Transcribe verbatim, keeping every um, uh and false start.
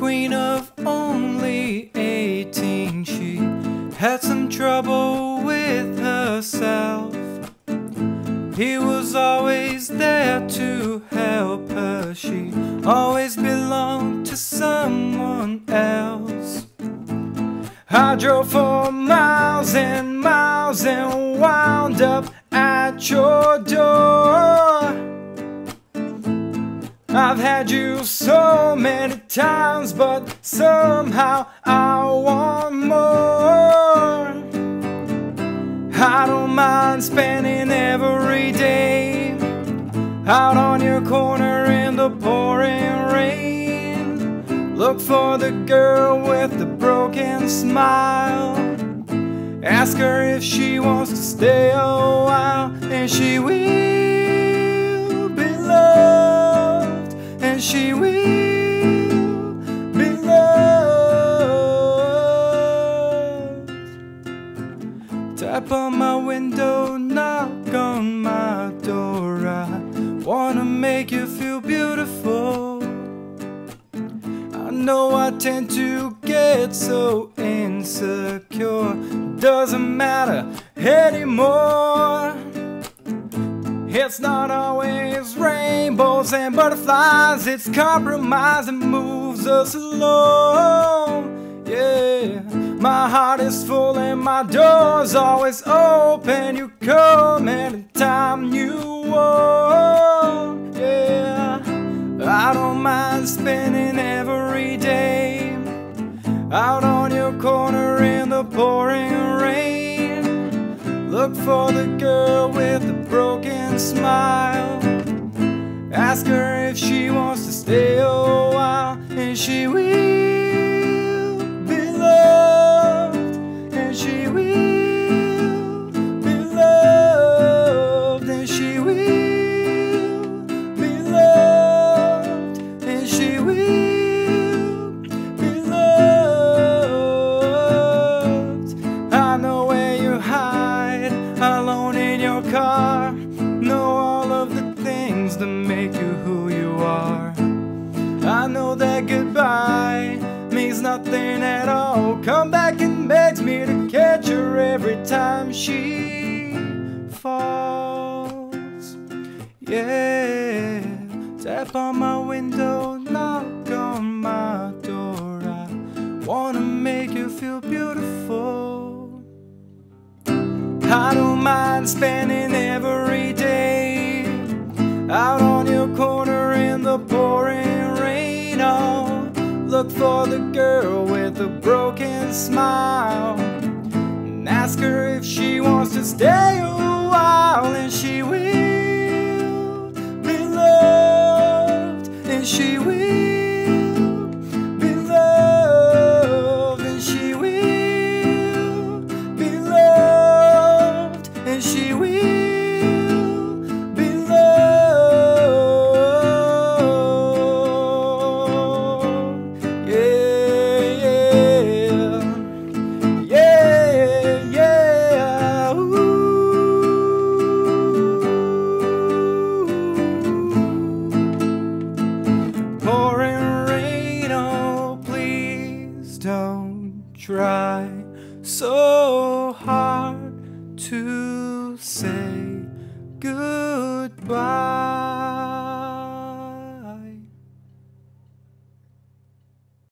queen of only eighteen, she had some trouble with herself. He was always there to help her, she always belonged to someone else. I drove for miles and miles and wound up at your door. I've had you so many times, but somehow I want more. I don't mind spending every day out on your corner in the pouring rain. Look for the girl with the broken smile. Ask her if she wants to stay a while, and she will be loved, and she will be loved. Tap on my window, knock on my door. I wanna make you feel beautiful. I know I tend to get so insecure. Doesn't matter anymore. It's not always rainbows and butterflies. It's compromise that moves us along. Yeah, my heart is full and my door's always open. You come anytime you want. Yeah, I don't mind spending every day out on your corner in the pouring rain. Look for the girl with the broken smile. Ask her if she wants to stay a while, and she will be loved, and she will be loved, and she will be loved, and she will be loved. I know where you hide alone in your car. Know all of the things that make you who you are. I know that goodbye means nothing at all. Come back and begs me to catch her every time she falls. Yeah, tap on my window, knock on my door. I wanna make you feel beautiful. I don't mind spending every day out on your corner in the pouring rain. Oh, look for the girl with a broken smile, and ask her if she wants to stay a while, and she will be loved, and she will be loved, and she will be loved, and she will be loved. Yeah, yeah, yeah, yeah. Ooh. Pouring rain, oh please don't try so hard to say goodbye.